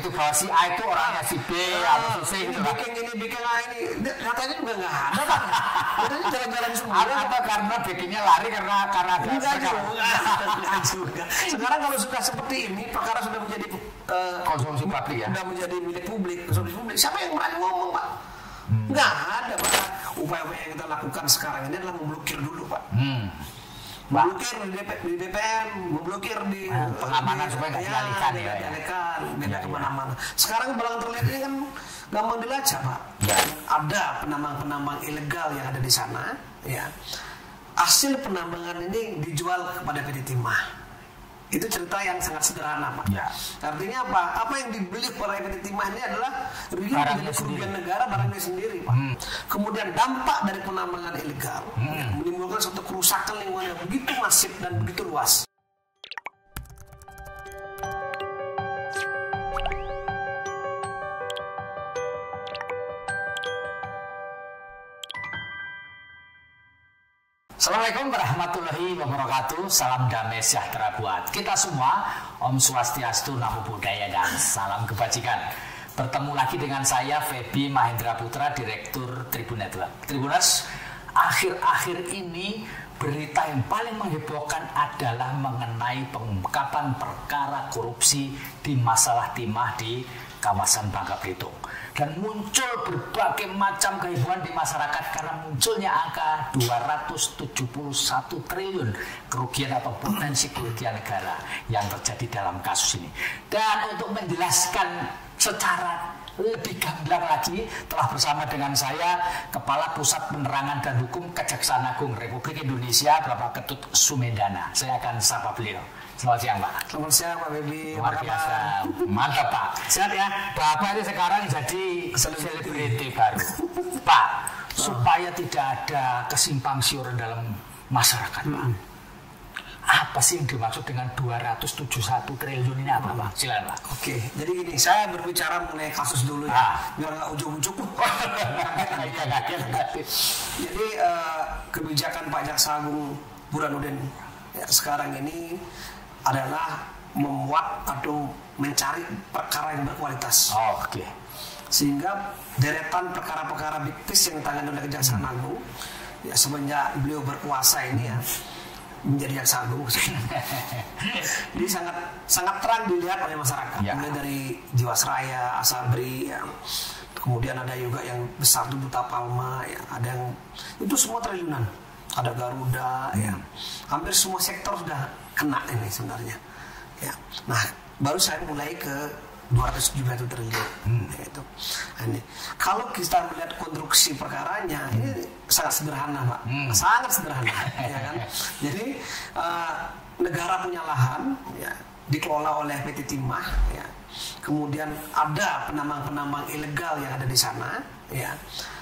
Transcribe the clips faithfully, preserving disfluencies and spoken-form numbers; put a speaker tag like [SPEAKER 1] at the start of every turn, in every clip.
[SPEAKER 1] itu bahwa si A itu orangnya si B atau si C
[SPEAKER 2] ini
[SPEAKER 1] gitu kan.
[SPEAKER 2] bikin ini bikin A ini katanya juga nggak ada kan katanya jalan-jalan semua
[SPEAKER 1] Apa karena bikinnya lari karena karena ada
[SPEAKER 2] enggak juga enggak juga sekarang kalau sudah seperti ini perkara sudah menjadi uh,
[SPEAKER 1] konsumsi publik ya,
[SPEAKER 2] sudah menjadi milik publik konsumsi publik siapa yang berani ngomong Pak? Hmm. Nggak ada Pak. Upaya-upaya yang kita lakukan sekarang ini adalah memblokir dulu Pak. Hmm. Memblokir di, D P, di D P M, memblokir di
[SPEAKER 1] hmm, pengamanan
[SPEAKER 2] di,
[SPEAKER 1] supaya nggak
[SPEAKER 2] ya,
[SPEAKER 1] dialihkan ya,
[SPEAKER 2] dialihkan,
[SPEAKER 1] ya.
[SPEAKER 2] beda
[SPEAKER 1] Ya,
[SPEAKER 2] kemana-mana. Ya. Sekarang belakang terlihat ini kan gampang dilacak Pak. Ya. Ada penambang-penambang ilegal yang ada di sana, ya. Hasil penambangan ini dijual kepada P T Timah. Itu cerita yang sangat sederhana Pak. Ya. Artinya apa? Apa yang dibeli oleh P T Timah ini adalah real dari kerugian negara barangnya sendiri Pak. Hmm. Kemudian dampak dari penambangan ilegal hmm. ya, menimbulkan suatu kerusakan lingkungan yang begitu masif dan begitu luas.
[SPEAKER 1] Assalamualaikum warahmatullahi wabarakatuh. Salam damai sejahtera buat kita semua. Om Swastiastu, Namo Buddhaya, dan salam kebajikan. Bertemu lagi dengan saya Feby Mahendra Putra, Direktur Tribun Network. Tribuners, akhir-akhir ini berita yang paling menghebohkan adalah mengenai pengungkapan perkara korupsi di masalah timah di kawasan Bangka Belitung. Dan muncul berbagai macam kehebohan di masyarakat karena munculnya angka dua ratus tujuh puluh satu triliun kerugian atau potensi kerugian negara yang terjadi dalam kasus ini. Dan untuk menjelaskan secara lebih gamblang lagi, telah bersama dengan saya Kepala Pusat Penerangan dan Hukum Kejaksaan Agung Republik Indonesia, Bapak Ketut Sumedana. Saya akan sapa beliau. Selamat siang Pak.
[SPEAKER 2] Selamat siang Pak Feby.
[SPEAKER 1] Luar biasa, mantap Pak.
[SPEAKER 2] Sehat ya.
[SPEAKER 1] Bapak ini sekarang jadi selebriti baru Pak, supaya tidak ada kesimpang siuran dalam masyarakat Pak. Hmm. Apa sih yang dimaksud dengan dua ratus tujuh puluh satu triliun ini apa Pak? Silakan Pak.
[SPEAKER 2] Oke, jadi gini, saya berbicara mengenai kasus dulu ya, ah. biar nggak ujung-ujung. Jadi uh, kebijakan Pak Jaksa Agung Burhanuddin ya, sekarang ini adalah memuat atau mencari perkara yang berkualitas.
[SPEAKER 1] Oh, Oke. Okay.
[SPEAKER 2] Sehingga deretan perkara-perkara big fish yang ditangani oleh Kejaksaan hmm. Agung ya semenjak beliau berkuasa ini ya menjadi jaksa agung. Jadi sangat sangat terang dilihat oleh masyarakat. Ya. Mulai dari Jiwasraya, Asabri, ya. Kemudian ada juga yang besar itu Duta Palma, ya. Ada yang itu semua triliunan. Ada Garuda, hmm. ya. Hampir semua sektor sudah kena ini sebenarnya. Ya. Nah, baru saya mulai ke dua ratus tujuh puluh satu triliun. Hmm. Ya, itu. Nah, ini. Kalau kita melihat konstruksi perkaranya, hmm. ini sangat sederhana, Pak. Hmm. Sangat sederhana, ya kan? Jadi uh, negara punya lahan, ya, dikelola oleh P T Timah, ya. Kemudian ada penambang-penambang ilegal yang ada di sana, ya.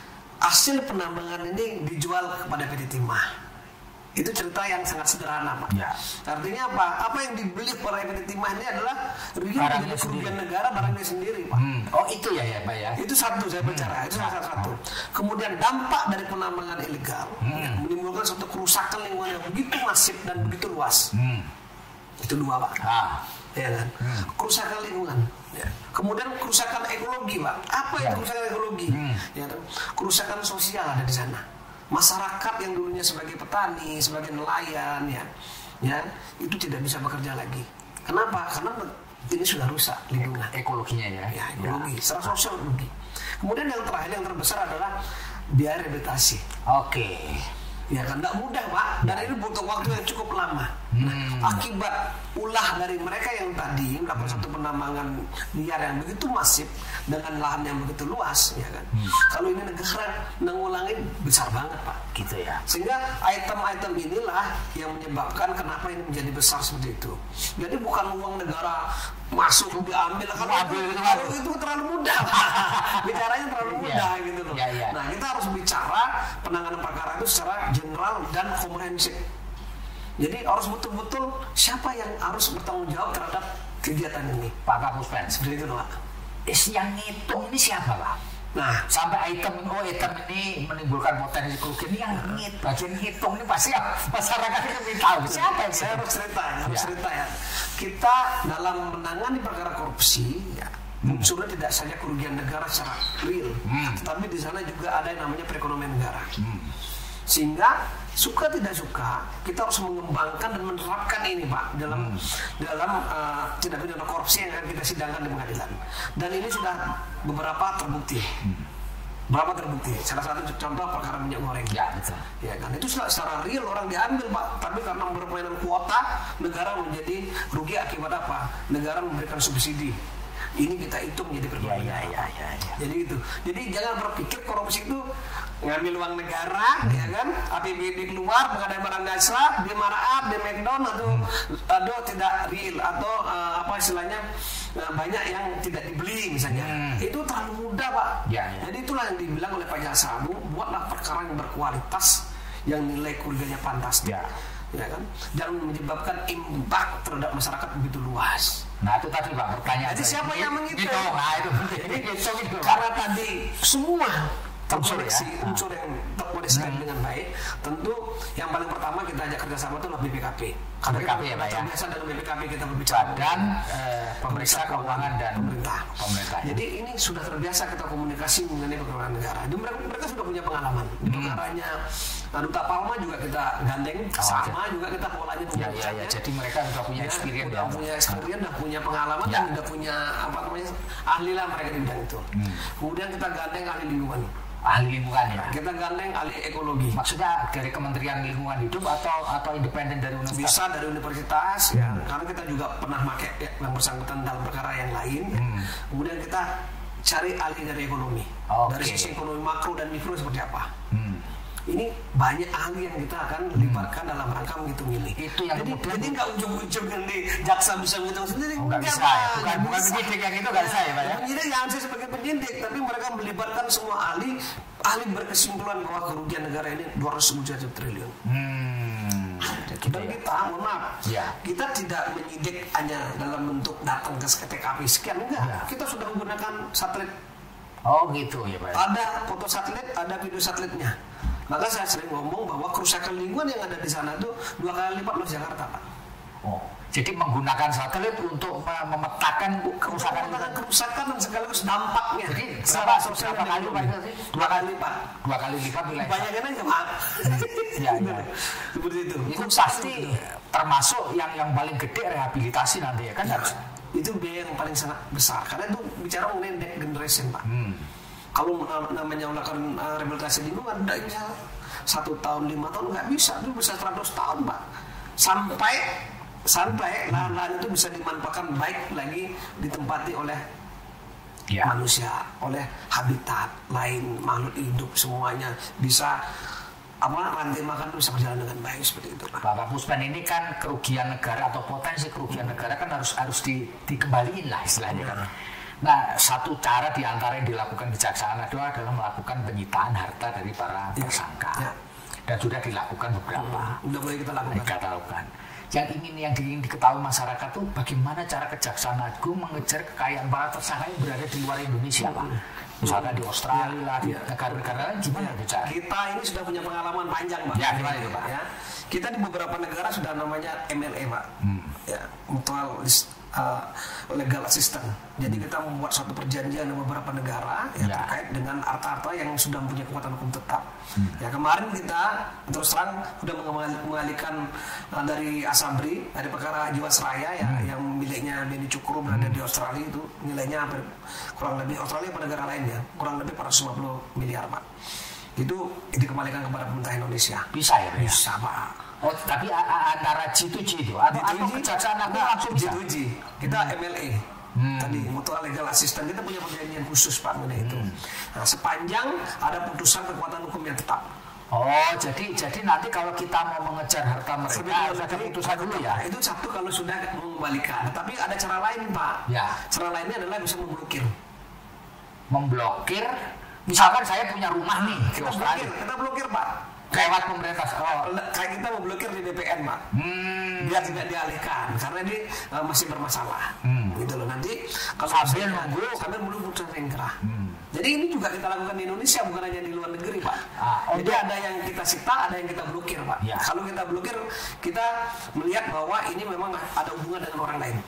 [SPEAKER 2] Hasil penambangan ini dijual kepada P T Timah. Itu cerita yang sangat sederhana Pak. Ya. Artinya apa? Apa yang dibeli oleh P T Timah ini adalah real dari kerugian negara barangnya sendiri Pak. Hmm.
[SPEAKER 1] Oh itu ya ya Pak ya.
[SPEAKER 2] Itu satu saya bicara, hmm. itu salah satu. Kemudian dampak dari penambangan ilegal hmm. ya, menimbulkan suatu kerusakan lingkungan yang begitu masif dan begitu luas. Hmm. Itu dua Pak. Ah. Ya kan? Hmm. Kerusakan lingkungan. Ya. Kemudian kerusakan ekologi Pak. Apa ya. itu kerusakan ekologi? Hmm. Ya, kerusakan sosial ada di sana. Masyarakat yang dulunya sebagai petani, sebagai nelayan, ya, ya, itu tidak bisa bekerja lagi. Kenapa? Karena ini sudah rusak lingkungan.
[SPEAKER 1] Ekologinya ya.
[SPEAKER 2] Ya, ekologi. Ya. Secara sosial rugi. Kemudian yang terakhir, yang terbesar adalah biaya rehabilitasi.
[SPEAKER 1] Oke. Okay.
[SPEAKER 2] Ya kan, tidak mudah Pak. Dan ini butuh waktu yang cukup lama. Hmm. Nah, akibat ulah dari mereka yang tadi melakukan hmm. satu penambangan liar yang begitu masif dengan lahan yang begitu luas, ya kan. Hmm. Kalau ini negara mengulangi besar banget Pak.
[SPEAKER 1] Gitu ya.
[SPEAKER 2] Sehingga item-item inilah yang menyebabkan kenapa ini menjadi besar seperti itu. Jadi bukan uang negara masuk diambil kalau itu, kalau itu terlalu mudah bicaranya terlalu mudah yeah. gitu loh. Yeah, yeah. Nah kita harus bicara penanganan perkara itu secara general dan komprehensif. Jadi harus betul-betul siapa yang harus bertanggung jawab terhadap kegiatan ini.
[SPEAKER 1] Pak Kapuspen
[SPEAKER 2] seperti itu Pak.
[SPEAKER 1] Yang ngitung ini siapa Pak? Nah, sampai item oh item ini menimbulkan potensi kerugian ini yang ngit, bagian hitung ini pasti ya, masyarakat ini ingin tahu siapa yang
[SPEAKER 2] saya harus cerita, harus ya. cerita ya. Kita dalam menangani perkara korupsi, ya, Unsurnya tidak saja kerugian negara secara real,
[SPEAKER 1] Hmm.
[SPEAKER 2] tetapi di sana juga ada yang namanya perekonomian negara.
[SPEAKER 1] Hmm.
[SPEAKER 2] Sehingga suka tidak suka kita harus mengembangkan dan menerapkan ini Pak dalam
[SPEAKER 1] Hmm.
[SPEAKER 2] dalam uh, tindak pidana korupsi yang akan kita sidangkan di pengadilan. Dan ini sudah beberapa terbukti.
[SPEAKER 1] Hmm.
[SPEAKER 2] Berapa terbukti? Salah satu contoh perkara minyak goreng.
[SPEAKER 1] Ya, betul.
[SPEAKER 2] Ya kan itu secara, secara real orang diambil Pak, tapi karena permainan kuota negara menjadi rugi akibat apa? Negara memberikan subsidi. Ini kita hitung menjadi
[SPEAKER 1] Ya,
[SPEAKER 2] perekonomian.
[SPEAKER 1] ya, ya, ya, ya.
[SPEAKER 2] Jadi itu. Jadi jangan berpikir korupsi itu ngambil uang negara, ya kan? A P B D keluar, pengadaan barang jasa, di Maraab, di McDonald atau atau tidak real atau uh, apa istilahnya uh, banyak yang tidak dibeli misalnya.
[SPEAKER 1] Hmm.
[SPEAKER 2] Itu terlalu mudah Pak.
[SPEAKER 1] Ya, ya.
[SPEAKER 2] Jadi itulah yang dibilang oleh Pak Jaksa Agung, buatlah perkara yang berkualitas, yang nilai kerugiannya fantastis.
[SPEAKER 1] Ya.
[SPEAKER 2] Ya kan? Dan menyebabkan impact terhadap masyarakat begitu luas.
[SPEAKER 1] Nah itu tadi Pak pertanyaan.
[SPEAKER 2] Jadi
[SPEAKER 1] saya.
[SPEAKER 2] siapa yang menghitung?
[SPEAKER 1] Gitu, nah itu penting. Hitung itu.
[SPEAKER 2] Karena tadi semua
[SPEAKER 1] Unsur
[SPEAKER 2] terkoneksi,
[SPEAKER 1] ya?
[SPEAKER 2] unsur yang terkoneksikan
[SPEAKER 1] Hmm.
[SPEAKER 2] dengan baik. Tentu yang paling pertama kita ajak kerjasama itu adalah B P K P.
[SPEAKER 1] B P K P ya, Pak, ya?
[SPEAKER 2] Terbiasa dengan B P K P kita berbicara.
[SPEAKER 1] Badan eh, Pemeriksa Keuangan dan
[SPEAKER 2] pemerintah.
[SPEAKER 1] Pemerintah.
[SPEAKER 2] Jadi ini sudah terbiasa kita komunikasi mengenai perkara negara. Dan mereka, mereka sudah punya pengalaman. Di perkaranya nah, Duta Palma juga kita gandeng,
[SPEAKER 1] Oh,
[SPEAKER 2] sama juga kita polanya
[SPEAKER 1] Ya, ya, ya. Jadi mereka sudah punya
[SPEAKER 2] Ya,
[SPEAKER 1] experience
[SPEAKER 2] udah
[SPEAKER 1] ya.
[SPEAKER 2] punya experience, udah punya pengalaman,
[SPEAKER 1] Ya.
[SPEAKER 2] dan udah punya apa namanya ahli lah mereka di bidang itu.
[SPEAKER 1] Hmm.
[SPEAKER 2] Kemudian kita gandeng ahli lingkungan,
[SPEAKER 1] Ahli lingkungan ya.
[SPEAKER 2] kita gandeng ahli ekologi.
[SPEAKER 1] Maksudnya dari Kementerian Lingkungan Hidup atau atau independen dari universitas?
[SPEAKER 2] Bisa dari universitas, ya. Karena kita juga pernah pakai ya, yang bersangkutan dalam perkara yang lain. ya.
[SPEAKER 1] Hmm.
[SPEAKER 2] Kemudian kita cari ahli dari ekonomi,
[SPEAKER 1] Oke.
[SPEAKER 2] dari sisi ekonomi makro dan mikro seperti apa.
[SPEAKER 1] Hmm.
[SPEAKER 2] Ini banyak ahli yang kita akan libatkan dalam rangka menghitung ini.
[SPEAKER 1] Itu yang
[SPEAKER 2] jadi,
[SPEAKER 1] kemudian-
[SPEAKER 2] jadi nggak ujung-ujung nanti jaksa bisa menghitung sendiri.
[SPEAKER 1] Oh, nggak
[SPEAKER 2] Enggak,
[SPEAKER 1] bisa ya?
[SPEAKER 2] Pak.
[SPEAKER 1] Bukan-
[SPEAKER 2] Nggak
[SPEAKER 1] bukan
[SPEAKER 2] bisa.
[SPEAKER 1] penyidik yang itu nggak bisa ya, Pak, ya?
[SPEAKER 2] Penyidik yang saya sebagai penyidik, tapi mereka melibatkan semua ahli. Ahli berkesimpulan bahwa kerugian negara ini dua ratus tujuh triliun.
[SPEAKER 1] Hmm. Gitu
[SPEAKER 2] Dan
[SPEAKER 1] ya.
[SPEAKER 2] kita, mohon maaf,
[SPEAKER 1] Ya.
[SPEAKER 2] kita tidak menyidik hanya dalam bentuk datang ke T K P sekian, enggak.
[SPEAKER 1] Ya.
[SPEAKER 2] Kita sudah menggunakan satelit.
[SPEAKER 1] Oh gitu ya Pak.
[SPEAKER 2] Ada foto satelit, ada video satelitnya. Maka saya sering ngomong bahwa kerusakan lingkungan yang ada di sana itu dua kali lipat luas Jakarta, Pak.
[SPEAKER 1] Oh. Jadi menggunakan satelit untuk me- memetakan kerusakan
[SPEAKER 2] Kerusakan,
[SPEAKER 1] itu.
[SPEAKER 2] kerusakan dan sekaligus dampaknya.
[SPEAKER 1] Jadi
[SPEAKER 2] secara
[SPEAKER 1] berapa-
[SPEAKER 2] sosial
[SPEAKER 1] berapa
[SPEAKER 2] dan
[SPEAKER 1] kali,
[SPEAKER 2] ekonomi.
[SPEAKER 1] Pak, itu?
[SPEAKER 2] Dua kali lipat.
[SPEAKER 1] Dua kali lipat wilayah.
[SPEAKER 2] Bayangin aja, Pak.
[SPEAKER 1] Ya, ya.
[SPEAKER 2] Seperti itu.
[SPEAKER 1] Itu pasti termasuk yang yang paling gede rehabilitasi nanti ya kan
[SPEAKER 2] Ya,
[SPEAKER 1] harus.
[SPEAKER 2] itu biaya yang paling sangat besar karena itu bicara mengenai next generation, Pak.
[SPEAKER 1] Hmm.
[SPEAKER 2] Kalau na- namanya melakukan uh, rehabilitasi lingkungan tidak bisa satu tahun lima tahun nggak bisa, itu bisa seratus tahun Pak, sampai sampai lahan-lahan itu bisa dimanfaatkan baik lagi ditempati oleh
[SPEAKER 1] Ya.
[SPEAKER 2] manusia, oleh habitat lain, makhluk hidup semuanya bisa apa rantai makan bisa berjalan dengan baik seperti itu Pak.
[SPEAKER 1] Bapak Puspen ini kan kerugian negara atau potensi kerugian negara kan harus harus di, dikembaliin lah istilahnya kan. Nah, satu cara diantara yang dilakukan Kejaksaan Agung adalah melakukan penyitaan harta dari para
[SPEAKER 2] Ya,
[SPEAKER 1] tersangka.
[SPEAKER 2] ya.
[SPEAKER 1] Dan sudah dilakukan beberapa.
[SPEAKER 2] Udah boleh kita lakukan.
[SPEAKER 1] Kita lakukan. Yang ingin yang ingin diketahui masyarakat tuh bagaimana cara Kejaksaan Agung mengejar kekayaan para tersangka yang berada di luar Indonesia, Pak. Misalkan di Australia lah, di
[SPEAKER 2] Ya.
[SPEAKER 1] negara-negara lain gimana itu cara?
[SPEAKER 2] Kita ini sudah punya pengalaman panjang, Pak.
[SPEAKER 1] Ya, gimana itu, Pak?
[SPEAKER 2] Ya. Kita di beberapa negara sudah namanya M L A, Pak.
[SPEAKER 1] Hmm.
[SPEAKER 2] Ya, mutual uh, legal assistance. Jadi kita membuat suatu perjanjian dengan beberapa negara ya,
[SPEAKER 1] Ya.
[SPEAKER 2] terkait dengan harta-harta yang sudah mempunyai kekuatan hukum tetap.
[SPEAKER 1] Hmm.
[SPEAKER 2] Ya, kemarin kita terus terang sudah mengal- mengalihkan uh, dari Asabri, dari perkara Jiwasraya ya,
[SPEAKER 1] Hmm.
[SPEAKER 2] yang miliknya Beni Cukuru berada di Australia itu nilainya hampir kurang lebih Australia pada negara lainnya kurang lebih empat ratus lima puluh miliar, Pak. Itu dikembalikan kepada pemerintah Indonesia.
[SPEAKER 1] Bisa ya, Pak?
[SPEAKER 2] Bisa, Pak.
[SPEAKER 1] Oh, tapi a- a- antara G to G itu atau, atau Kejaksaan Agung langsung
[SPEAKER 2] G
[SPEAKER 1] bisa?
[SPEAKER 2] to G. Kita M L A.
[SPEAKER 1] Hmm.
[SPEAKER 2] Tadi mutual legal assistance kita punya perjanjian khusus Pak mengenai itu. Nah, sepanjang ada putusan kekuatan hukum yang tetap.
[SPEAKER 1] Oh, jadi jadi nanti kalau kita mau mengejar harta mereka
[SPEAKER 2] Sebelum
[SPEAKER 1] harus ada
[SPEAKER 2] nanti-
[SPEAKER 1] putusan dulu ya?
[SPEAKER 2] Itu satu kalau sudah mengembalikan. Tapi ada cara lain Pak.
[SPEAKER 1] Ya.
[SPEAKER 2] Cara lainnya adalah bisa memblokir.
[SPEAKER 1] Memblokir, misalkan saya punya rumah nih di
[SPEAKER 2] Kita
[SPEAKER 1] Australia,
[SPEAKER 2] blokir, kita blokir Pak.
[SPEAKER 1] lewat pemerintah. Oh,
[SPEAKER 2] Kayak kita mau blokir di B P N Pak.
[SPEAKER 1] hmm,
[SPEAKER 2] Biar tidak dialihkan karena ini uh, masih bermasalah.
[SPEAKER 1] Hmm.
[SPEAKER 2] Gitu loh nanti kalau
[SPEAKER 1] Sambil
[SPEAKER 2] misalnya-
[SPEAKER 1] nunggu.
[SPEAKER 2] sambil menunggu putusan ingkrah.
[SPEAKER 1] Hmm.
[SPEAKER 2] Jadi ini juga kita lakukan di Indonesia bukan hanya di luar negeri Pak.
[SPEAKER 1] Ah,
[SPEAKER 2] Jadi
[SPEAKER 1] untuk-
[SPEAKER 2] ada yang kita sita, ada yang kita blokir Pak.
[SPEAKER 1] Ya.
[SPEAKER 2] Kalau kita blokir kita melihat bahwa ini memang ada hubungan dengan orang lain.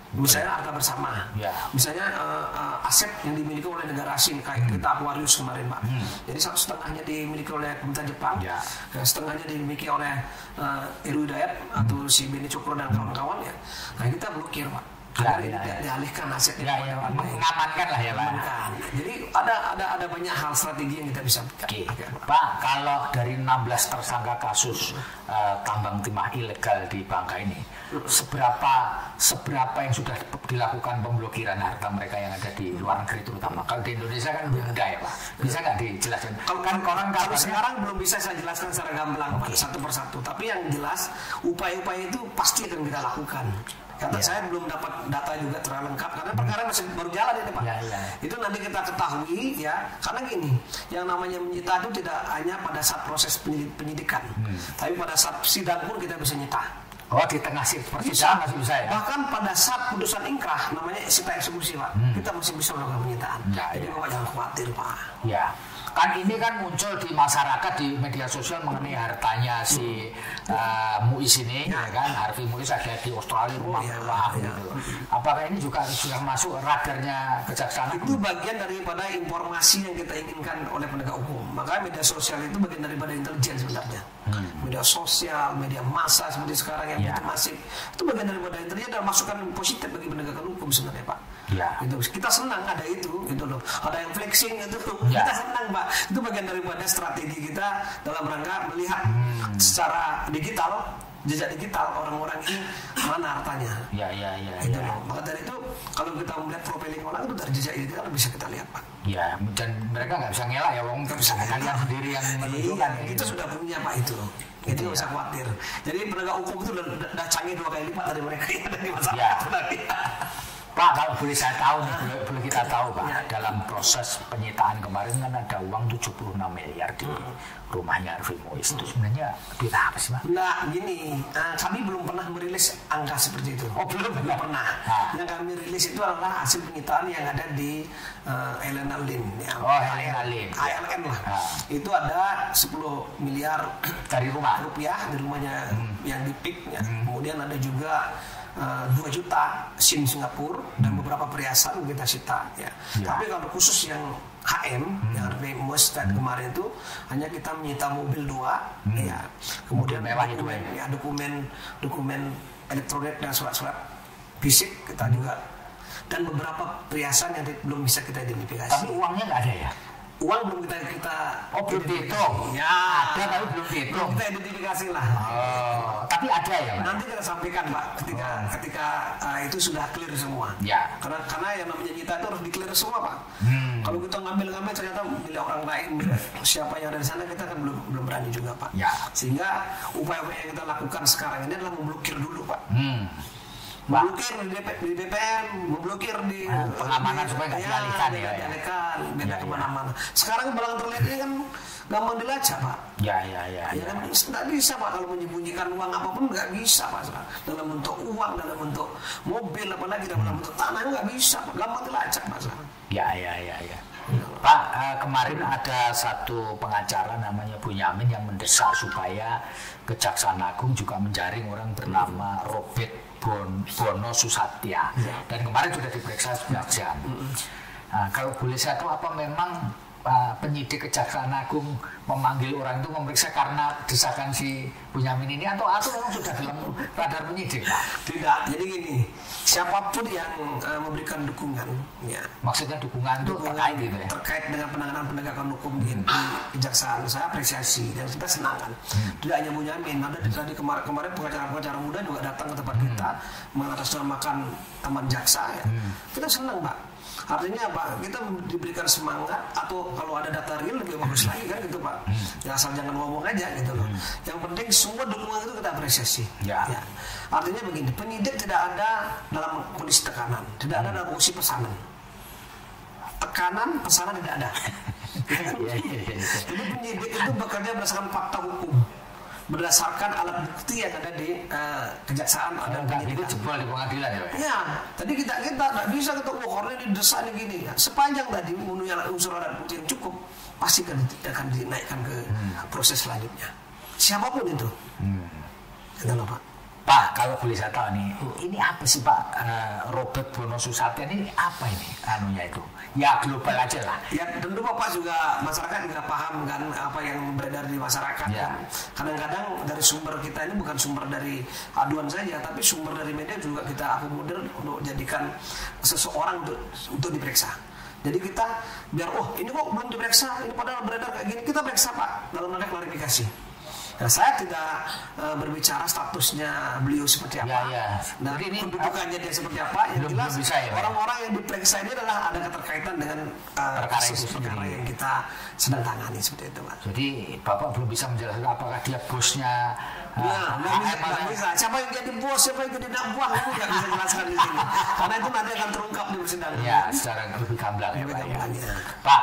[SPEAKER 2] Misalnya harta bersama,
[SPEAKER 1] ya.
[SPEAKER 2] misalnya uh, uh, aset yang dimiliki oleh negara asing kayak hmm. kita Aquarius kemarin Pak. Hmm. Jadi satu setengahnya dimiliki oleh pemerintah Jepang, ya. setengahnya dimiliki oleh uh, Heru Hidayat hmm. atau si Beni Cokro dan kawan-kawan ya. Nah kita blokir Pak.
[SPEAKER 1] Ya,
[SPEAKER 2] agar
[SPEAKER 1] ya,
[SPEAKER 2] ini
[SPEAKER 1] ya.
[SPEAKER 2] dialihkan asetnya
[SPEAKER 1] ya, ya, mengamankan lah ya Pak.
[SPEAKER 2] Mengamankan. Jadi ada ada ada banyak hal strategi yang kita bisa
[SPEAKER 1] Oke. Okay. Pak, kalau dari enam belas tersangka kasus uh, tambang timah ilegal di Bangka ini, seberapa seberapa yang sudah dilakukan pemblokiran harta mereka yang ada di luar negeri terutama? Kalau di Indonesia kan lebih mudah ya Pak. Bisa nggak dijelaskan?
[SPEAKER 2] Kalau kan orang kalau sekarang belum bisa saya jelaskan secara gamblang okay. satu persatu. Tapi yang jelas upaya-upaya itu pasti akan kita lakukan. Karena ya. saya belum dapat data juga terlalu lengkap karena perkara masih baru jalan ini Pak. Ya, ya. Itu nanti kita ketahui ya. Karena gini, yang namanya menyita itu tidak hanya pada saat proses penyidikan, hmm. tapi pada saat sidang pun kita bisa nyita.
[SPEAKER 1] Oh, di tengah persidangan masih bisa ya?
[SPEAKER 2] Bahkan pada saat putusan ingkrah, namanya sita eksekusi Pak, hmm. kita masih bisa melakukan penyitaan. Ya, Jadi ya. Bapak jangan khawatir Pak.
[SPEAKER 1] Ya. Kan ini kan muncul di masyarakat di media sosial mengenai hartanya si uh, Muiz ini ya. ya kan Harvey Muiz ada di Australia rumah
[SPEAKER 2] ya,
[SPEAKER 1] mewah
[SPEAKER 2] ya.
[SPEAKER 1] gitu. Apakah ini juga sudah masuk radarnya kejaksaan?
[SPEAKER 2] Itu bagian daripada informasi yang kita inginkan oleh penegak hukum. Maka media sosial itu bagian daripada intelijen sebenarnya. Hmm. Media sosial, media massa seperti sekarang yang ya. itu masif, itu bagian daripada intelijen dan masukan positif bagi penegakan hukum sebenarnya Pak. Ya. Gitu. Kita senang ada itu, gitu loh. Ada yang flexing itu, ya. kita senang Pak. Itu bagian daripada strategi kita dalam rangka melihat hmm. secara digital, jejak digital orang-orang ini mana hartanya.
[SPEAKER 1] Ya, ya, ya.
[SPEAKER 2] Gitu
[SPEAKER 1] ya.
[SPEAKER 2] loh. Maka dari itu kalau kita melihat profiling orang itu dari jejak digital bisa kita lihat Pak.
[SPEAKER 1] Ya, dan mereka nggak bisa ngelak ya, wong bisa kalian sendiri yang menentukan.
[SPEAKER 2] Iya, itu sudah punya Pak itu. Itu nggak usah khawatir. Jadi penegak hukum itu udah, udah canggih dua kali lipat dari mereka yang ada di masyarakat. Ya.
[SPEAKER 1] Pak, kalau boleh saya tahu nih, boleh, boleh kita tahu Pak, ya. dalam proses penyitaan kemarin kan ada uang tujuh puluh enam miliar di hmm. rumahnya Harvey Muiz. Itu sebenarnya duit apa sih Pak?
[SPEAKER 2] Nah, gini, uh, kami belum pernah merilis angka seperti itu.
[SPEAKER 1] Oh, belum,
[SPEAKER 2] belum pernah. Nah. Yang kami rilis itu adalah hasil penyitaan yang ada di uh, Helena Lim. Ya.
[SPEAKER 1] Oh, Helena Lim.
[SPEAKER 2] A L N lah. Nah. Itu ada sepuluh miliar
[SPEAKER 1] dari rumah
[SPEAKER 2] rupiah di rumahnya hmm. yang di P I K. Ya. Hmm. Kemudian ada juga dua uh, juta SIM Singapura hmm. dan beberapa perhiasan kita sita ya. ya. Tapi kalau khusus yang H M hmm. yang Harvey Muiz hmm. kemarin itu hanya kita menyita mobil dua hmm. ya. Kemudian
[SPEAKER 1] mewah
[SPEAKER 2] dokumen,
[SPEAKER 1] itu
[SPEAKER 2] ya dokumen dokumen elektronik dan surat-surat fisik kita hmm. juga dan beberapa perhiasan yang belum bisa kita identifikasi.
[SPEAKER 1] Tapi uangnya nggak ada ya?
[SPEAKER 2] Uang belum kita kita
[SPEAKER 1] oh belum dihitung
[SPEAKER 2] ya
[SPEAKER 1] ada tapi belum dihitung
[SPEAKER 2] kita identifikasi lah
[SPEAKER 1] oh tapi ada ya Pak?
[SPEAKER 2] Nanti kita sampaikan Pak ketika oh. ketika uh, itu sudah clear semua
[SPEAKER 1] ya
[SPEAKER 2] karena karena yang namanya nyita itu harus di clear semua Pak hmm. kalau kita ngambil-ngambil ternyata milik orang lain siapa yang ada di sana kita kan belum belum berani juga Pak ya. Sehingga upaya-upaya yang kita lakukan sekarang ini adalah memblokir dulu Pak hmm. memblokir di, di B P M, memblokir di
[SPEAKER 1] nah, pengamanan di, supaya nggak
[SPEAKER 2] ya,
[SPEAKER 1] dialihkan ya,
[SPEAKER 2] dialihkan,
[SPEAKER 1] ya.
[SPEAKER 2] beda ya, kemana-mana. Ya. Sekarang barang terlihat ini kan gampang dilacak Pak.
[SPEAKER 1] Ya ya ya.
[SPEAKER 2] Ya, ya. Kan nggak bisa Pak kalau menyembunyikan uang apapun nggak bisa Pak. Dalam bentuk uang, dalam bentuk mobil, apalagi dalam hmm. bentuk tanah nggak bisa Pak. Gampang dilacak Pak.
[SPEAKER 1] Ya ya ya ya. Pak, uh, kemarin ada satu pengacara namanya Bunyamin yang mendesak supaya Kejaksaan Agung juga menjaring orang bernama Robert Bon, Bono Susatya dan kemarin sudah diperiksa sebelas jam. Nah, kalau boleh saya tahu apa memang uh, penyidik Kejaksaan Agung memanggil orang itu memeriksa karena desakan si Bunyamin ini atau atau memang sudah dalam radar penyidik Pak?
[SPEAKER 2] Tidak. Jadi gini, siapapun yang uh, memberikan dukungan, ya.
[SPEAKER 1] Maksudnya dukungan itu terkait gitu ya?
[SPEAKER 2] Terkait dengan penanganan penegakan hukum di, di Kejaksaan, saya apresiasi dan kita senang kan. Hmm. Tidak hanya Bunyamin, ada tadi kemarin-kemarin pengacara-pengacara muda juga datang ke tempat hmm. kita mengatasnamakan teman jaksa ya. Hmm. Kita senang Pak. Artinya apa? Kita diberikan semangat atau kalau ada data real lebih bagus lagi kan gitu Pak. Hmm. Ya asal jangan ngomong aja gitu loh. Hmm. Yang penting semua dukungan itu kita apresiasi. Ya. Ya. Artinya begini, penyidik tidak ada dalam kondisi tekanan, tidak ada dalam kondisi pesanan. Tekanan, pesanan tidak ada. Jadi penyidik itu bekerja berdasarkan fakta hukum, berdasarkan alat bukti yang ada di uh, kejaksaan ada
[SPEAKER 1] itu jebol di pengadilan ya.
[SPEAKER 2] Ya, tadi kita kita tidak bisa ketemu kornya di desa ini gini ya. Sepanjang tadi memenuhi unsur alat bukti yang cukup, pasti akan, akan dinaikkan ke hmm. proses selanjutnya. Siapapun itu. Hmm. Gitu loh Pak.
[SPEAKER 1] Pak, kalau boleh saya tahu nih, ini apa sih Pak uh, Robert Bono Susatyo ini apa ini anunya itu? Ya global aja lah.
[SPEAKER 2] Ya tentu Bapak juga masyarakat juga paham kan apa yang beredar di masyarakat.
[SPEAKER 1] Ya.
[SPEAKER 2] Kadang-kadang dari sumber kita ini bukan sumber dari aduan saja, tapi sumber dari media juga kita akomodir untuk jadikan seseorang untuk untuk diperiksa. Jadi kita biar oh ini kok belum diperiksa, ini padahal beredar kayak gini, kita periksa Pak dalam rangka klarifikasi. Nah, saya tidak uh, berbicara statusnya beliau seperti apa,
[SPEAKER 1] ya, ya.
[SPEAKER 2] dan ini kedudukannya dia seperti apa. Yang
[SPEAKER 1] belum,
[SPEAKER 2] jelas
[SPEAKER 1] belum bisa, ya,
[SPEAKER 2] orang-orang yang diperiksa ini adalah ada keterkaitan dengan uh,
[SPEAKER 1] perkara
[SPEAKER 2] kasus
[SPEAKER 1] itu
[SPEAKER 2] perkara yang kita sedang tangani seperti itu, Pak.
[SPEAKER 1] Jadi Bapak belum bisa menjelaskan apakah dia bosnya.
[SPEAKER 2] Nah, nggak bisa, nggak bisa. Siapa yang jadi bos, siapa yang jadi anak buah, itu nggak bisa jelaskan di sini. Karena itu nanti akan terungkap di persidangan.
[SPEAKER 1] Ya, secara lebih gamblang ya,
[SPEAKER 2] Lebih
[SPEAKER 1] Pak.
[SPEAKER 2] gamblang,
[SPEAKER 1] Ya.
[SPEAKER 2] ya.
[SPEAKER 1] Pak,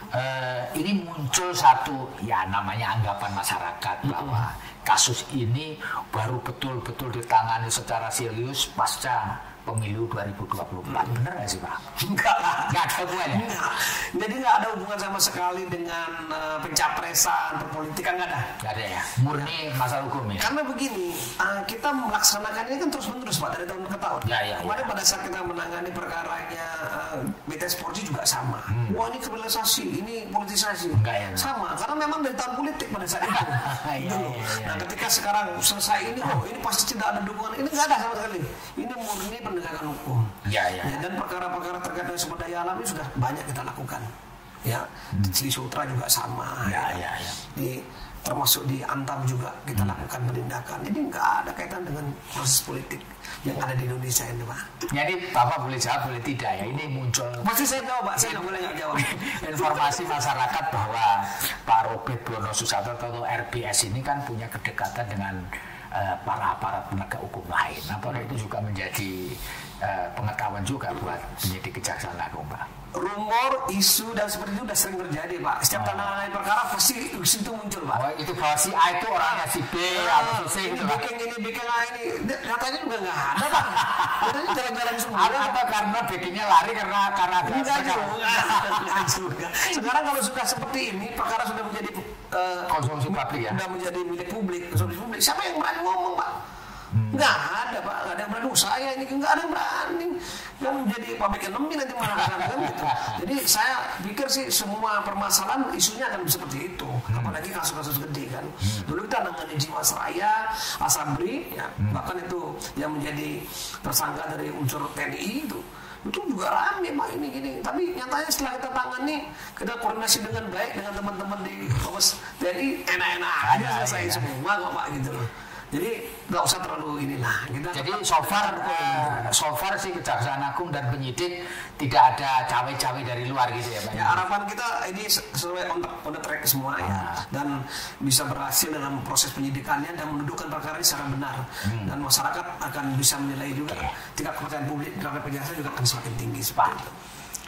[SPEAKER 1] eh, ini muncul satu ya namanya anggapan masyarakat bahwa kasus ini baru betul-betul ditangani secara serius pasca pemilu dua ribu dua puluh empat. Bener nggak sih Pak?
[SPEAKER 2] Enggak lah.
[SPEAKER 1] Nggak ada hubungannya?
[SPEAKER 2] Enggak. Jadi nggak ada hubungan sama sekali dengan uh, pencapresan, perpolitikan, nggak ada.
[SPEAKER 1] Nggak ada ya? Murni masalah hukum ya?
[SPEAKER 2] Karena begini, uh, kita melaksanakan ini kan terus-menerus Pak, dari tahun ke tahun.
[SPEAKER 1] Ya, ya,
[SPEAKER 2] Kemarin
[SPEAKER 1] ya.
[SPEAKER 2] pada saat kita menangani perkaranya uh, B T S empat G juga sama. Hmm. Wah ini kriminalisasi, ini politisasi.
[SPEAKER 1] Enggak ya?
[SPEAKER 2] Sama, karena memang dari tahun politik pada saat itu.
[SPEAKER 1] Ya,
[SPEAKER 2] Gitu.
[SPEAKER 1] ya, ya,
[SPEAKER 2] Nah
[SPEAKER 1] ya.
[SPEAKER 2] ketika sekarang selesai ini, oh ini pasti tidak ada dukungan. Ini nggak ada sama sekali. Ini murni penegakan hukum.
[SPEAKER 1] Ya, ya.
[SPEAKER 2] Ya, dan perkara-perkara terkait dengan sumber daya alam ini sudah banyak kita lakukan. Ya,
[SPEAKER 1] Hmm.
[SPEAKER 2] di Cili Sutra juga sama.
[SPEAKER 1] Ya, ya, ya.
[SPEAKER 2] Di termasuk di Antam juga kita
[SPEAKER 1] Hmm.
[SPEAKER 2] lakukan penindakan. Jadi nggak ada kaitan dengan proses politik yang ada di Indonesia ini, Pak.
[SPEAKER 1] Jadi Bapak boleh jawab, boleh tidak ya? Ini muncul
[SPEAKER 2] Pasti saya jawab, Pak. Saya nggak boleh nggak jawab.
[SPEAKER 1] informasi masyarakat bahwa Pak Robert Bono Susatyo atau R B S ini kan punya kedekatan dengan uh, para aparat penegak hukum lain. Apakah itu juga menjadi uh, pengetahuan juga buat penyidik Kejaksaan Agung, Pak?
[SPEAKER 2] Rumor, isu dan seperti itu sudah sering terjadi, Pak. Setiap
[SPEAKER 1] Oh.
[SPEAKER 2] tantangan perkara pasti isu itu muncul, Pak.
[SPEAKER 1] Oh, itu bahwa si A itu orangnya si B atau si C
[SPEAKER 2] ini
[SPEAKER 1] gitu, Pak?
[SPEAKER 2] bikin ini, bikin A ini. Katanya juga nggak ada, Pak. Katanya jalan-jalan semua.
[SPEAKER 1] Ada apa karena backingnya lari karena karena ada
[SPEAKER 2] Enggak
[SPEAKER 1] perkara?
[SPEAKER 2] juga. Enggak juga. Sekarang kalau sudah seperti ini, perkara sudah menjadi uh,
[SPEAKER 1] Konsumsi publik ya?
[SPEAKER 2] sudah menjadi milik publik, konsumsi publik. Siapa yang berani ngomong, Pak?
[SPEAKER 1] Hmm.
[SPEAKER 2] Nggak ada, Pak. Nggak ada yang berani. Oh, saya ini nggak ada yang berani. Yang menjadi public enemy nanti malah kan gitu. Jadi saya pikir sih semua permasalahan isunya akan seperti itu.
[SPEAKER 1] Hmm.
[SPEAKER 2] Apalagi kasus-kasus gede kan. Dulu kita nangani Jiwasraya, Asabri, ya,
[SPEAKER 1] Hmm.
[SPEAKER 2] bahkan itu yang menjadi tersangka dari unsur T N I itu. Itu juga rame Pak ini gini. Tapi nyatanya setelah kita tangani, kita koordinasi dengan baik dengan teman-teman di Mabes T N I, enak-enak aja
[SPEAKER 1] Ada,
[SPEAKER 2] selesai
[SPEAKER 1] ya.
[SPEAKER 2] semua kok Pak gitu loh. Jadi nggak usah terlalu inilah. Kita
[SPEAKER 1] Jadi
[SPEAKER 2] tetap-
[SPEAKER 1] so far, uh, so far sih Kejaksaan Agung dan penyidik tidak ada cawe-cawe dari luar gitu ya Pak?
[SPEAKER 2] Ya harapan kita ini sesuai on the, on the track semua ya,
[SPEAKER 1] Ah.
[SPEAKER 2] dan bisa berhasil dalam proses penyidikannya dan mendudukkan perkara ini secara benar,
[SPEAKER 1] Hmm.
[SPEAKER 2] dan masyarakat akan bisa menilai juga tingkat kepercayaan publik terhadap kejaksaan juga akan semakin tinggi seperti
[SPEAKER 1] Pak.
[SPEAKER 2] itu.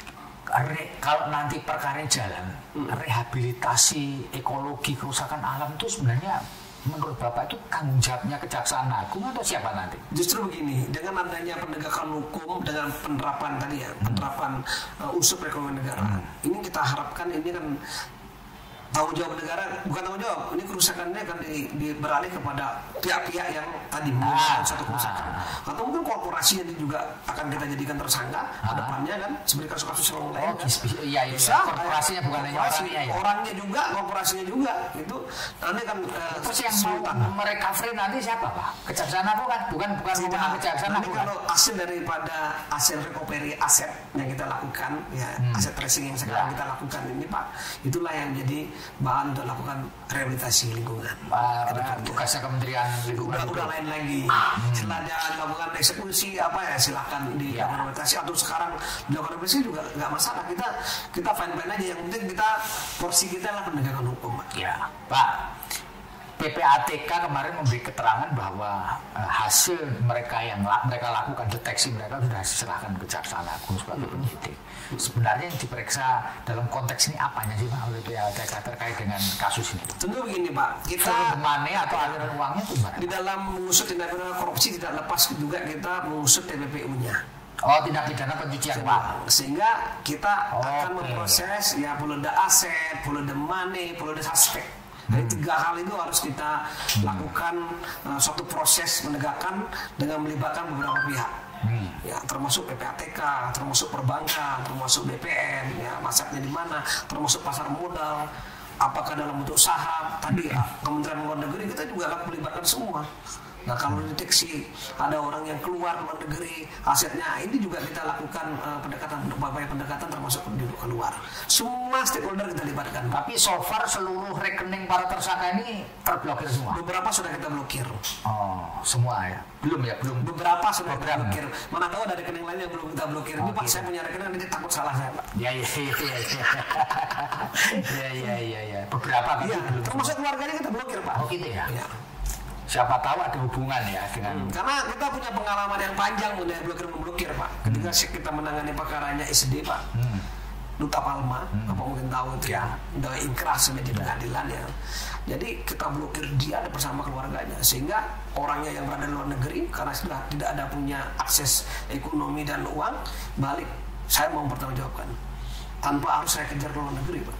[SPEAKER 1] Re, kalau nanti perkara jalan, rehabilitasi ekologi kerusakan alam itu sebenarnya menurut Bapak itu tanggung jawabnya Kejaksaan Agung atau siapa nanti?
[SPEAKER 2] Justru begini, dengan adanya penegakan hukum, dengan penerapan tadi ya, penerapan uh, unsur perekonomian negara, ini kita harapkan ini kan tanggung jawab negara, bukan tanggung jawab, ini kerusakannya akan di, di, beralih kepada pihak-pihak yang tadi menimbulkan
[SPEAKER 1] Ah,
[SPEAKER 2] suatu kerusakan,
[SPEAKER 1] ah,
[SPEAKER 2] atau mungkin korporasi yang juga akan kita jadikan tersangka ke
[SPEAKER 1] Ah.
[SPEAKER 2] depannya kan, seperti kasus-kasus yang lain.
[SPEAKER 1] Oh,
[SPEAKER 2] kan.
[SPEAKER 1] bis- iya, iya,
[SPEAKER 2] Bisa,
[SPEAKER 1] korporasinya bukan hanya
[SPEAKER 2] korporasi,
[SPEAKER 1] orangnya ya.
[SPEAKER 2] orangnya juga, korporasinya juga, itu nanti kan uh,
[SPEAKER 1] Terus yang
[SPEAKER 2] kesulitan.
[SPEAKER 1] mau merecovery nanti siapa Pak? Kejaksaan Agung kan? Bukan bukan
[SPEAKER 2] Tidak.
[SPEAKER 1] wewenang Kejaksaan
[SPEAKER 2] Nanti
[SPEAKER 1] Agung kan?
[SPEAKER 2] kalau hasil daripada hasil recovery aset yang kita lakukan, ya
[SPEAKER 1] Hmm.
[SPEAKER 2] aset tracing yang sekarang
[SPEAKER 1] Ya.
[SPEAKER 2] kita lakukan ini Pak, itulah yang jadi bahan untuk lakukan rehabilitasi lingkungan.
[SPEAKER 1] Uh,
[SPEAKER 2] ke depannya.
[SPEAKER 1] tugasnya Kementerian Lingkungan
[SPEAKER 2] Udah,
[SPEAKER 1] Hidup.
[SPEAKER 2] udah lain lagi. Setelah dia melakukan eksekusi apa ya silahkan di
[SPEAKER 1] Ya.
[SPEAKER 2] rehabilitasi, atau sekarang dilakukan rehabilitasi juga nggak masalah. Kita kita fine fine aja. Yang penting kita porsi kita lah penegakan hukum Pak.
[SPEAKER 1] Ya, Pak. P P A T K kemarin memberi keterangan bahwa uh, hasil mereka yang la- mereka lakukan deteksi mereka sudah diserahkan ke Kejaksaan Agung sebagai penyidik. Sebenarnya yang diperiksa dalam konteks ini apanya sih Pak oleh P P A T K terkait dengan kasus ini?
[SPEAKER 2] Tentu begini Pak, kita
[SPEAKER 1] Volume money atau aliran uangnya itu gimana?
[SPEAKER 2] di dalam mengusut tindak pidana korupsi tidak lepas juga kita mengusut T P P U-nya.
[SPEAKER 1] Oh, tindak pidana pencucian uang.
[SPEAKER 2] Sehingga kita
[SPEAKER 1] Oke.
[SPEAKER 2] akan memproses ya follow the aset, follow the money, follow the suspect. Jadi tiga hal itu harus kita lakukan uh, suatu proses menegakkan dengan melibatkan beberapa pihak. Hmm. Ya, termasuk P P A T K, termasuk perbankan, termasuk B P N, ya, masaknya di mana, termasuk pasar modal, apakah dalam bentuk saham, tadi ya, Kementerian Luar Negeri kita juga akan melibatkan semua. Nah, kalau deteksi ada orang yang keluar luar negeri asetnya, ini juga kita lakukan uh, pendekatan, berbagai pendekatan termasuk penduduk keluar. Semua stakeholder kita libatkan.
[SPEAKER 1] Tapi so far seluruh rekening para tersangka ini terblokir semua.
[SPEAKER 2] Beberapa sudah kita blokir.
[SPEAKER 1] Oh, semua ya? Belum ya, belum.
[SPEAKER 2] Beberapa sudah kita
[SPEAKER 1] Program.
[SPEAKER 2] blokir. Mana tahu ada rekening lain yang belum kita blokir. Ini
[SPEAKER 1] Oh,
[SPEAKER 2] Pak,
[SPEAKER 1] gitu.
[SPEAKER 2] saya punya rekening, nanti takut salah saya, Pak.
[SPEAKER 1] Ya, ya, ya, ya, ya. Ya, ya, ya, ya. Beberapa tapi
[SPEAKER 2] Iya,
[SPEAKER 1] belum.
[SPEAKER 2] termasuk keluarganya kita blokir, Pak.
[SPEAKER 1] Oh, gitu ya?
[SPEAKER 2] Iya.
[SPEAKER 1] Siapa tahu ada hubungan ya dengan.
[SPEAKER 2] Hmm, karena kita punya pengalaman yang panjang mengenai blokir memblokir, Pak. Ketika
[SPEAKER 1] Hmm.
[SPEAKER 2] kita menangani perkaranya S D, Pak.
[SPEAKER 1] Hmm.
[SPEAKER 2] Duta Palma,
[SPEAKER 1] Hmm.
[SPEAKER 2] apa mungkin tahu itu ya, udah ingkrah sampai di pengadilan ya. Jadi kita blokir dia ada bersama keluarganya, sehingga orangnya yang berada di luar negeri karena sudah tidak ada punya akses ekonomi dan uang, balik saya mau bertanggungjawabkan tanpa harus saya kejar ke luar negeri, Pak.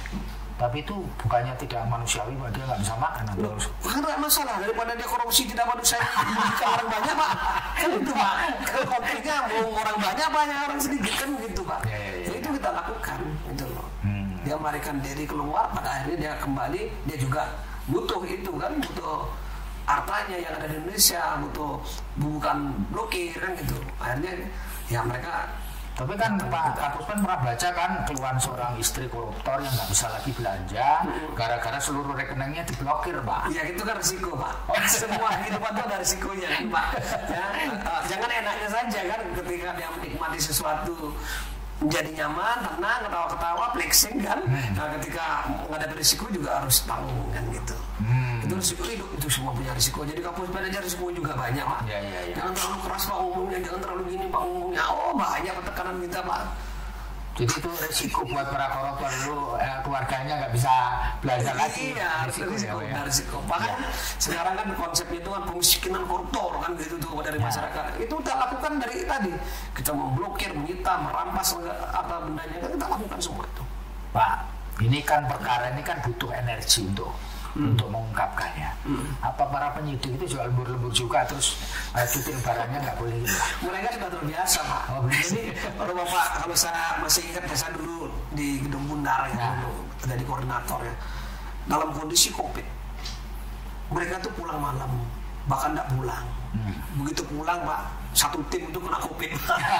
[SPEAKER 1] Tapi itu bukannya tidak manusiawi, Pak, dia nggak bisa makan atau
[SPEAKER 2] Loh, kan nggak masalah, daripada dia korupsi tidak manusiawi merugikan orang banyak, Pak. Kan itu, Pak. Kalau konteksnya mau orang banyak banyak orang sedikit kan gitu, Pak.
[SPEAKER 1] Ya, ya, ya,
[SPEAKER 2] Jadi itu kita lakukan itu loh.
[SPEAKER 1] Hmm.
[SPEAKER 2] Dia melarikan diri keluar, pada akhirnya dia kembali, dia juga butuh itu kan, butuh hartanya yang ada di Indonesia, butuh bukan blokir kan gitu. Akhirnya ya mereka.
[SPEAKER 1] Tapi kan Pak Kapuspen pernah baca kan keluhan seorang istri koruptor yang nggak bisa lagi belanja gara-gara seluruh rekeningnya diblokir, Pak.
[SPEAKER 2] Ya itu kan risiko, Pak. Semua kehidupan itu ada risikonya kan, Pak. Ya, uh, jangan enaknya saja kan ketika dia menikmati sesuatu menjadi nyaman, tenang, ketawa-ketawa, flexing kan.
[SPEAKER 1] Hmm.
[SPEAKER 2] Nah, ketika menghadapi risiko juga harus tanggung kan gitu.
[SPEAKER 1] Hmm.
[SPEAKER 2] Itu risiko hidup, itu semua punya risiko. Jadi Kapuspen aja risiko juga banyak, Pak.
[SPEAKER 1] Ya, ya, ya.
[SPEAKER 2] Jangan terlalu keras, Pak, ngomongnya, jangan terlalu gini, Pak, ngomongnya. Oh, banyak tekanan kita, Pak.
[SPEAKER 1] Jadi itu risiko buat para koruptor dulu, eh, keluarganya nggak bisa belanja lagi.
[SPEAKER 2] Iya,
[SPEAKER 1] risiko,
[SPEAKER 2] risiko,
[SPEAKER 1] ya, Pak, ya.
[SPEAKER 2] ada risiko. Bahkan
[SPEAKER 1] Ya.
[SPEAKER 2] sekarang kan konsepnya itu kan pemiskinan koruptor kan gitu tuh dari
[SPEAKER 1] Ya.
[SPEAKER 2] masyarakat. Itu kita lakukan dari tadi. Kita memblokir, menyita, merampas apa bendanya kan kita lakukan semua itu.
[SPEAKER 1] Pak, ini kan perkara ini kan butuh energi untuk
[SPEAKER 2] Hmm.
[SPEAKER 1] untuk mengungkapkannya.
[SPEAKER 2] Hmm.
[SPEAKER 1] Apa para penyidik itu jual lembur-lembur juga terus uh, cuting barangnya nggak boleh gitu?
[SPEAKER 2] Mereka sudah terbiasa, Pak.
[SPEAKER 1] Oh, benar.
[SPEAKER 2] Jadi kalau Bapak, kalau saya masih ingat ya, saya dulu di Gedung Bundar ya,
[SPEAKER 1] Nah.
[SPEAKER 2] dulu jadi koordinator ya. Dalam kondisi Covid, mereka tuh pulang malam, bahkan tidak pulang.
[SPEAKER 1] Hmm.
[SPEAKER 2] Begitu pulang, Pak, satu tim itu kena Covid.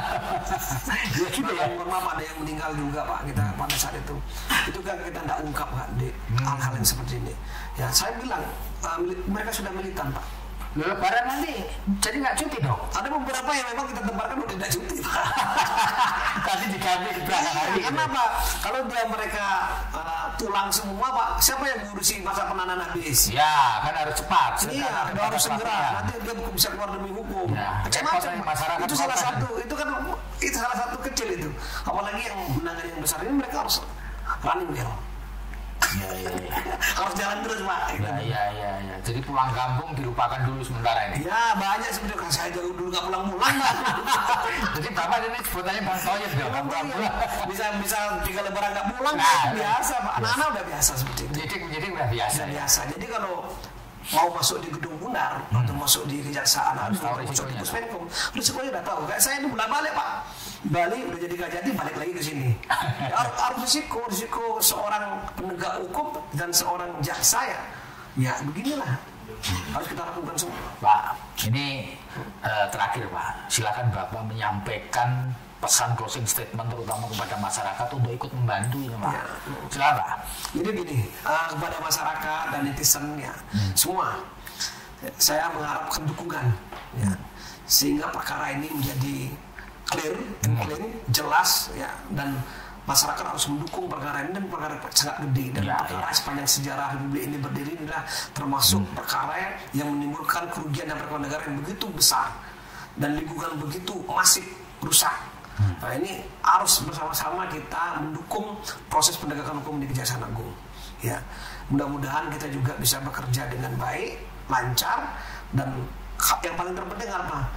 [SPEAKER 1] Ya, gitu ya.
[SPEAKER 2] Mohon maaf, ada yang meninggal juga, Pak, kita pada saat itu. Itu kan kita tidak ungkap, Pak, di
[SPEAKER 1] Hmm.
[SPEAKER 2] hal-hal yang seperti ini. Ya, saya bilang uh, mili- mereka sudah militan, Pak.
[SPEAKER 1] Lebaran nanti jadi nggak cuti dong?
[SPEAKER 2] Ada beberapa yang memang kita tebarkan udah tidak cuti, Pak.
[SPEAKER 1] Tadi diganti di belakang hari.
[SPEAKER 2] Iya, kenapa? Kalau dia mereka uh, tulang semua, Pak, siapa yang ngurusi masa penahanan habis?
[SPEAKER 1] Ya, kan harus cepat.
[SPEAKER 2] Iya,
[SPEAKER 1] Sekarang
[SPEAKER 2] udah harus segera.
[SPEAKER 1] peraturan.
[SPEAKER 2] Nanti dia bisa keluar demi hukum.
[SPEAKER 1] Ya,
[SPEAKER 2] Macam-macam.
[SPEAKER 1] repot masyarakat
[SPEAKER 2] Itu salah
[SPEAKER 1] protes.
[SPEAKER 2] satu. Itu kan itu salah satu kecil itu. Apalagi yang menangani yang besar ini mereka harus running well.
[SPEAKER 1] Ya, ya, ya.
[SPEAKER 2] Harus jalan terus, Pak.
[SPEAKER 1] Ya, ya, ya, ya. Jadi pulang kampung dilupakan dulu sementara ini.
[SPEAKER 2] Ya, banyak sebenarnya. Saya jauh dulu nggak pulang-pulang, Pak.
[SPEAKER 1] Jadi bapak ini sebutannya Bang Toyib ya, Bang
[SPEAKER 2] Pulang,
[SPEAKER 1] pulang.
[SPEAKER 2] bisa bisa tiga lebaran nggak pulang,
[SPEAKER 1] Nah,
[SPEAKER 2] Pak. Biasa, Pak. Anak-anak udah biasa seperti itu.
[SPEAKER 1] Menyidik menyidik udah biasa.
[SPEAKER 2] Sudah
[SPEAKER 1] Ya.
[SPEAKER 2] biasa. Jadi kalau mau masuk di gedung Bundar atau masuk di kejaksaan
[SPEAKER 1] Harus
[SPEAKER 2] atau
[SPEAKER 1] tahu
[SPEAKER 2] masuk di
[SPEAKER 1] risikonya.
[SPEAKER 2] Puspenkum, risikonya udah tahu. Kayak saya itu bolak balik, Pak. Bali udah jadi Kajati, balik lagi ke sini. Ya, harus, harus risiko, risiko seorang penegak hukum dan seorang jaksa ya. Ya beginilah. Harus kita lakukan semua.
[SPEAKER 1] Pak, ini eh, terakhir Pak, silakan Bapak menyampaikan pesan closing statement terutama kepada masyarakat untuk ikut membantu ini Pak.
[SPEAKER 2] Ya.
[SPEAKER 1] Silakan Pak.
[SPEAKER 2] Jadi gini, uh, kepada masyarakat dan netizen ya, hmm. semua, saya mengharapkan dukungan, ya, sehingga perkara ini menjadi clear,
[SPEAKER 1] Hmm.
[SPEAKER 2] clean, jelas, ya, dan masyarakat harus mendukung perkara ini dan perkara sangat gede dan
[SPEAKER 1] Ya,
[SPEAKER 2] perkara
[SPEAKER 1] ya.
[SPEAKER 2] sepanjang sejarah Republik ini berdiri ini adalah termasuk
[SPEAKER 1] Hmm.
[SPEAKER 2] perkara yang menimbulkan kerugian dan perekonomian negara yang begitu besar dan lingkungan begitu masif rusak.
[SPEAKER 1] Hmm.
[SPEAKER 2] Nah ini harus bersama-sama kita mendukung proses penegakan hukum di Kejaksaan Agung. Ya, mudah-mudahan kita juga bisa bekerja dengan baik, lancar, dan yang paling terpenting apa?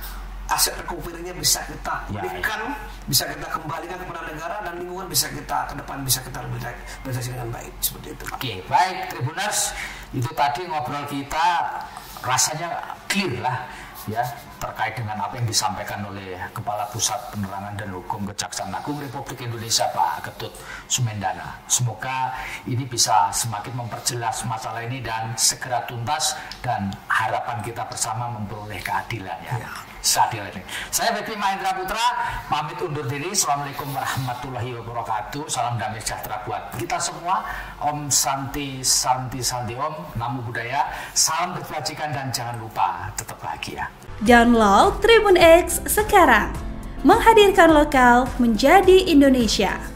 [SPEAKER 2] aset recovery-nya bisa kita pulihkan, ya, ya. bisa kita kembalikan kepada negara, dan lingkungan bisa kita ke depan bisa kita lebih baik, berhasil dengan baik, seperti itu, Pak.
[SPEAKER 1] Oke, baik Tribuners, itu tadi ngobrol kita rasanya clear lah, ya, terkait dengan apa yang disampaikan oleh Kepala Pusat Penerangan dan Hukum Kejaksaan Agung Republik Indonesia, Pak Ketut Sumendana. Semoga ini bisa semakin memperjelas masalah ini dan segera tuntas, dan harapan kita bersama memperoleh keadilan, ya. Ya. Seadil ini. Saya Febi Mahendra Putra pamit undur diri. Assalamualaikum warahmatullahi wabarakatuh. Salam damai sejahtera buat kita semua. Om Santi Santi Santi Om, Namo Buddhaya. Salam kebajikan dan jangan lupa tetap bahagia.
[SPEAKER 3] Download Tribun X sekarang. Menghadirkan lokal menjadi Indonesia.